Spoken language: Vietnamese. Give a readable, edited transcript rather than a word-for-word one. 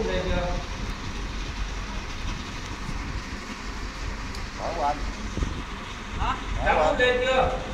úp lên chưa? Mở qua anh. Hả? Đã úp lên chưa?